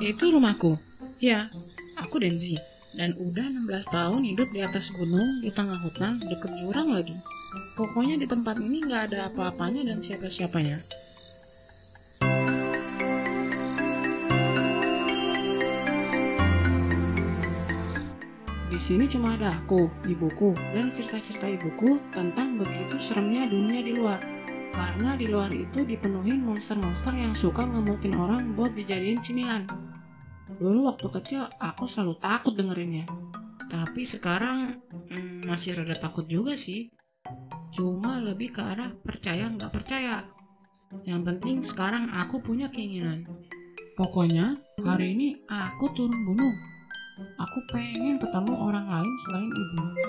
Itu rumahku. Ya, aku Denzi. Dan udah 16 tahun hidup di atas gunung, di tengah hutan, deket jurang lagi. Pokoknya di tempat ini nggak ada apa-apanya dan siapa-siapanya. Di sini cuma ada aku, ibuku, dan cerita-cerita ibuku tentang begitu seremnya dunia di luar. Karena di luar itu dipenuhi monster-monster yang suka ngemutin orang buat dijadiin cemilan. Dulu waktu kecil aku selalu takut dengerinnya. Tapi sekarang masih rada takut juga sih. Cuma lebih ke arah percaya nggak percaya. Yang penting sekarang aku punya keinginan. Pokoknya hari ini aku turun gunung. Aku pengen ketemu orang lain selain ibu.